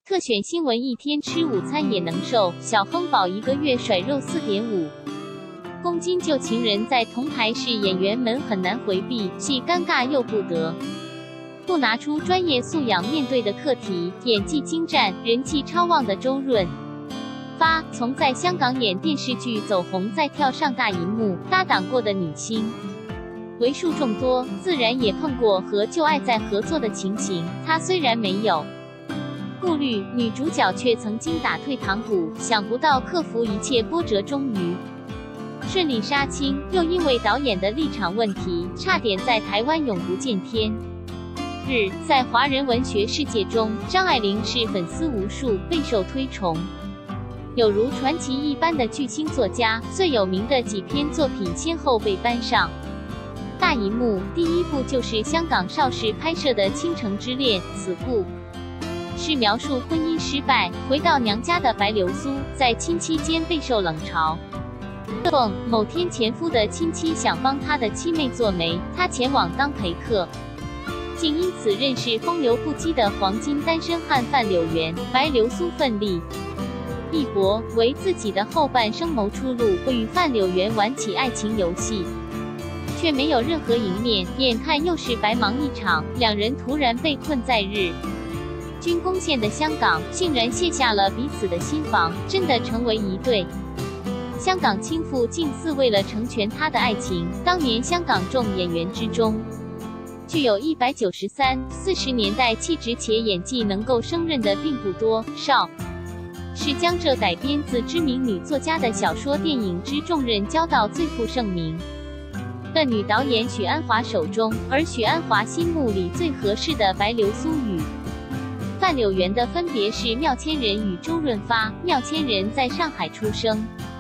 特选新闻一天吃午餐也能瘦，小亨宝1个月甩肉4.5公斤旧情人在同台是演员们很难回避，既尴尬又不得不拿出专业素养面对的课题。演技精湛、人气超旺的周润发，从在香港演电视剧走红再跳上大荧幕，搭档过的女星为数众多，自然也碰过和旧爱在合作的情形。她虽然没有顾虑，女主角却曾经打退堂鼓，想不到克服一切波折，终于顺利杀青，又因为导演的立场问题，差点在台湾永不见天日。在华人文学世界中，张爱玲是粉丝无数，备受推崇，有如传奇一般的巨星作家，最有名的几篇作品先后被搬上大荧幕。第一部就是香港邵氏拍摄的《倾城之恋》，此部是描述婚姻失败回到娘家的白流苏，在亲戚间备受冷嘲热讽。某天前夫的亲戚想帮他的妻妹做媒，他前往当陪客，竟因此认识风流不羁的黄金单身汉范柳原。白流苏奋力一搏，为自己的后半生谋出路，与范柳原玩起爱情游戏，却没有任何赢面。眼看又是白忙一场，两人突然被困在日军攻陷的香港，竟然卸下了彼此的心防，真的成为一对。香港倾覆近似为了成全他的爱情。当年香港众演员之中，具有193、40年代气质且演技能够胜任的并不多。邵是江浙改编自知名女作家的小说电影之重任交到最负盛名的女导演许鞍华手中，而许鞍华心目里最合适的白流苏与范柳原的分别是缪千人与周润发。缪千人在上海出生，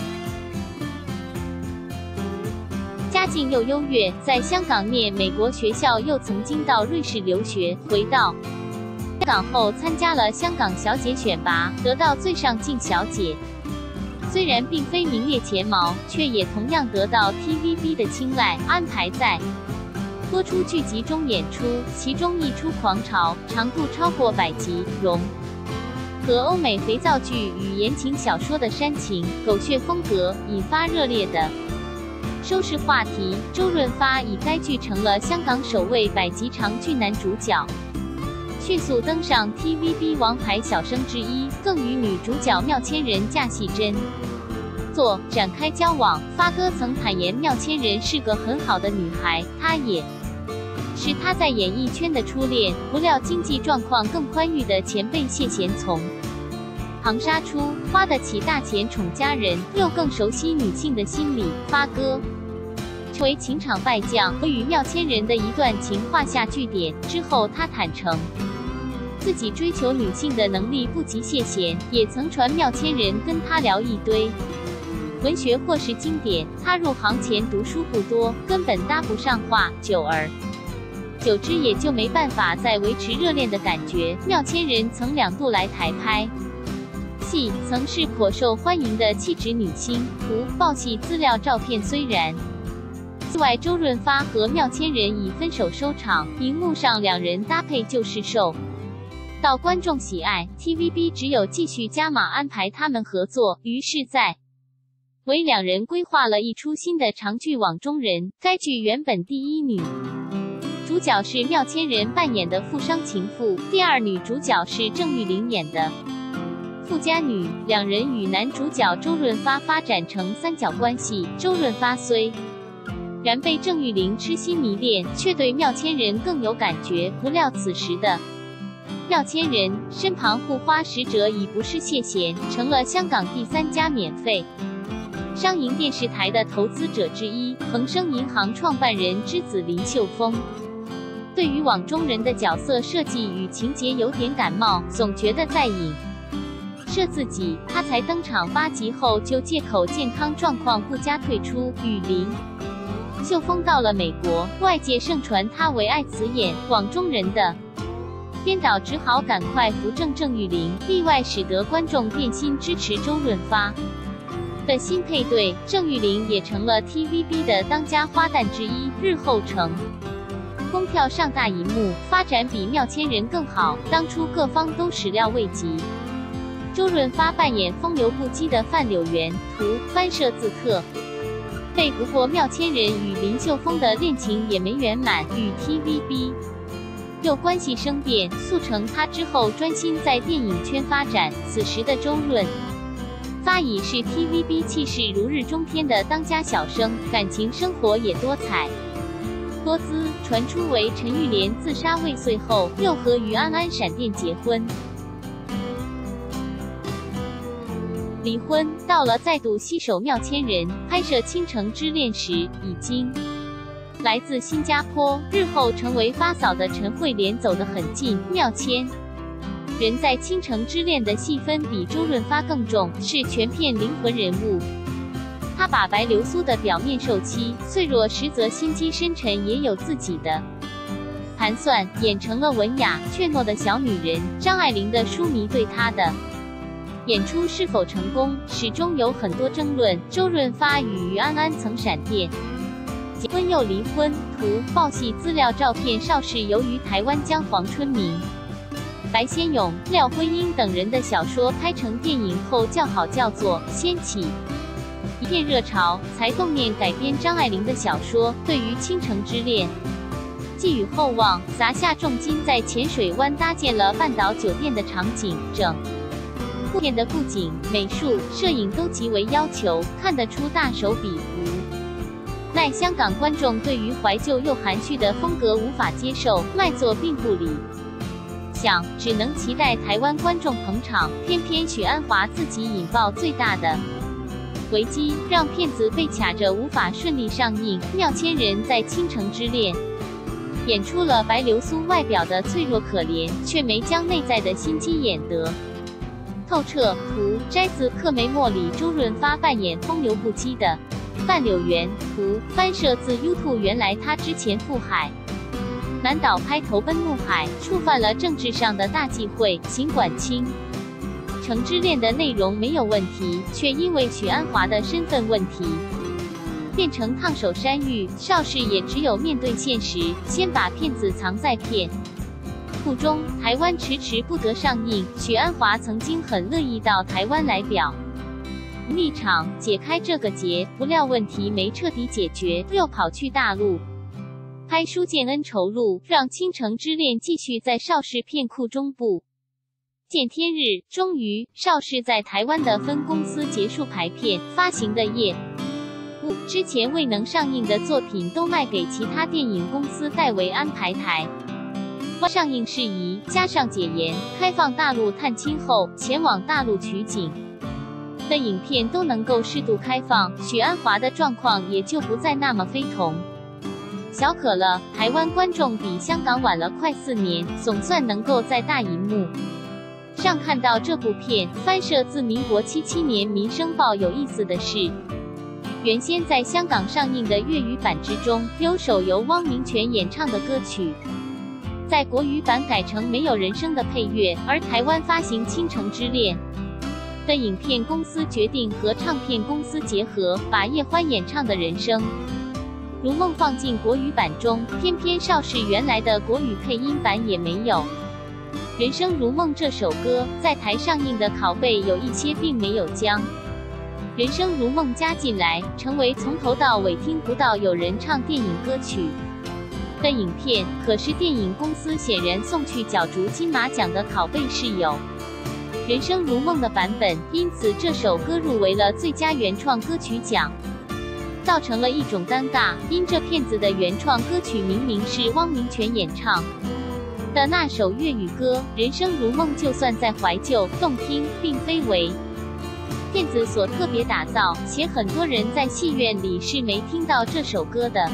家境又优越，在香港念美国学校，又曾经到瑞士留学，回到香港后参加了香港小姐选拔，得到最上镜小姐。虽然并非名列前茅，却也同样得到 TVB 的青睐，安排在多出剧集中演出，其中一出《狂潮》长度超过100集，融合欧美肥皂剧与言情小说的煽情狗血风格，引发热烈的收视话题。周润发以该剧成了香港首位100集长剧男主角，迅速登上 TVB 王牌小生之一，更与女主角缪千人假戏真做，展开交往。发哥曾坦言缪千人是个很好的女孩，她也是他在演艺圈的初恋。不料经济状况更宽裕的前辈谢贤从旁杀出，花得起大钱宠家人，又更熟悉女性的心理。发哥成为情场败将，与缪千人的一段情画下句点。之后他坦诚自己追求女性的能力不及谢贤，也曾传缪千人跟他聊一堆文学或是经典。他入行前读书不多，根本搭不上话，久而久之也就没办法再维持热恋的感觉。缪千人曾2度来台拍戏，曾是颇受欢迎的气质女星。图报系资料照片。虽然此外周润发和缪千人以分手收场，荧幕上两人搭配就是受到观众喜爱， TVB 只有继续加码安排他们合作，于是在为两人规划了一出新的长剧《网中人》。该剧原本第一女主角是缪千人扮演的富商情妇，第二女主角是郑裕玲演的富家女，两人与男主角周润发发展成三角关系。周润发虽然被郑裕玲痴心迷恋，却对缪千人更有感觉。不料此时的缪千人身旁护花使者已不是谢贤，成了香港第3家免费商营电视台的投资者之一，恒生银行创办人之子林秀峰。对于网中人的角色设计与情节有点感冒，总觉得在影射自己。他才登场8集后就借口健康状况不佳退出，与林秀峰到了美国，外界盛传他为爱此演网中人的编导只好赶快扶正郑裕玲，意外使得观众变心支持周润发的新配对。郑裕玲也成了 TVB 的当家花旦之一，日后成功跳上大荧幕，发展比妙千人更好，当初各方都始料未及。周润发扮演风流不羁的范柳原，图翻摄自特。不过妙千人与林秀峰的恋情也没圆满，与 TVB 又关系生变，促成他之后专心在电影圈发展。此时的周润发已是 TVB 气势如日中天的当家小生，感情生活也多彩多姿，传出为陈玉莲自杀未遂后，又和于安安闪电结婚。离婚到了再度携手妙千人拍摄《倾城之恋》时，已经来自新加坡，日后成为发嫂的陈慧莲走得很近。妙千人在《倾城之恋》的戏份比周润发更重，是全片灵魂人物。他把白流苏的表面受欺、脆弱，实则心机深沉，也有自己的盘算，演成了文雅怯懦的小女人。张爱玲的书迷对她的演出是否成功，始终有很多争论。周润发与于安安曾闪电结婚又离婚，图报系资料照片。邵氏由于台湾将黄春明、白先勇、廖辉英等人的小说拍成电影后叫好叫座，掀起一片热潮，才动念改编张爱玲的小说。对于《倾城之恋》寄予厚望，砸下重金在浅水湾搭建了半岛酒店的场景，整部片的布景、美术、摄影都极为要求，看得出大手笔。无奈香港观众对于怀旧又含蓄的风格无法接受，卖座并不理想，只能期待台湾观众捧场。偏偏许鞍华自己引爆最大的危机，让片子被卡着无法顺利上映。妙千人在《倾城之恋》演出了白流苏外表的脆弱可怜，却没将内在的心机演得透彻。图摘自克梅莫里，周润发扮演风流不羁的范柳原，图翻摄自 YouTube。原来他之前赴海南岛拍投奔怒海，触犯了政治上的大忌讳。尽管倾城之恋的内容没有问题，却因为许鞍华的身份问题变成烫手山芋。邵氏也只有面对现实，先把片子藏在片库中，台湾迟迟不得上映。许鞍华曾经很乐意到台湾来表立场，解开这个结，不料问题没彻底解决，又跑去大陆拍书建恩酬录，让《倾城之恋》继续在邵氏片库中不见天日。终于，邵氏在台湾的分公司结束排片，发行的业务之前未能上映的作品都卖给其他电影公司代为安排台上映事宜，加上解严、开放大陆探亲后前往大陆取景的影片都能够适度开放，许鞍华的状况也就不再那么非同小可了。台湾观众比香港晚了快4年，总算能够在大荧幕上看到这部片。翻摄自民国77年《民生报》。有意思的是，原先在香港上映的粤语版之中，有首由汪明荃演唱的歌曲，在国语版改成没有人声的配乐。而台湾发行《倾城之恋》的影片公司决定和唱片公司结合，把叶欢演唱的人声如梦放进国语版中，偏偏邵氏原来的国语配音版也没有人生如梦这首歌，在台上映的拷贝有一些并没有将人生如梦加进来，成为从头到尾听不到有人唱电影歌曲的影片。可是电影公司显然送去角逐金马奖的拷贝是有人生如梦的版本，因此这首歌入围了最佳原创歌曲奖，造成了一种尴尬。因这片子的原创歌曲明明是汪明荃演唱的那首粤语歌《人生如梦》，就算再怀旧动听，并非为片子所特别打造，且很多人在戏院里是没听到这首歌的。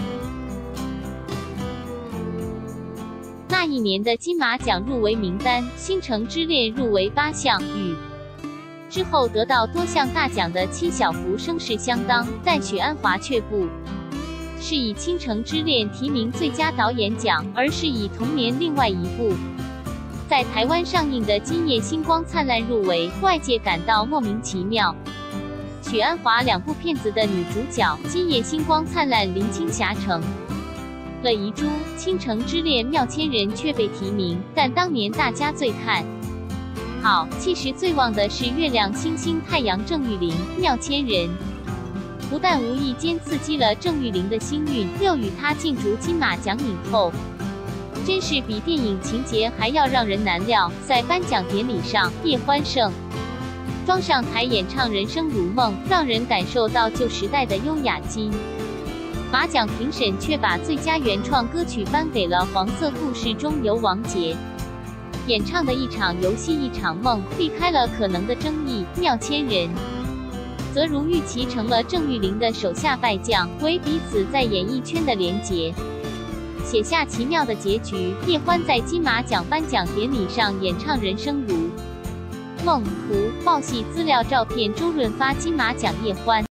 那一年的金马奖入围名单，《倾城之恋》入围8项，与之后得到多项大奖的戚小福声势相当，但许鞍华却不是以《倾城之恋》提名最佳导演奖，而是以同年另外一部在台湾上映的《今夜星光灿烂》入围，外界感到莫名其妙。许鞍华2部片子的女主角，《今夜星光灿烂》林青霞成了遗珠、倾城之恋、妙千人却被提名，但当年大家最看好、气势最旺的是月亮、星星、太阳、郑裕玲、妙千人。不但无意间刺激了郑裕玲的星运，又与她竞逐金马奖影后，真是比电影情节还要让人难料。在颁奖典礼上，叶欢胜装上台演唱《人生如梦》，让人感受到旧时代的优雅。金马奖评审却把最佳原创歌曲颁给了《黄色故事》中由王杰演唱的《一场游戏一场梦》，避开了可能的争议。妙千人则如预期成了郑裕玲的手下败将，为彼此在演艺圈的连结写下奇妙的结局。叶欢在金马奖颁奖典礼上演唱《人生如梦》图报系资料照片，周润发金马奖叶欢。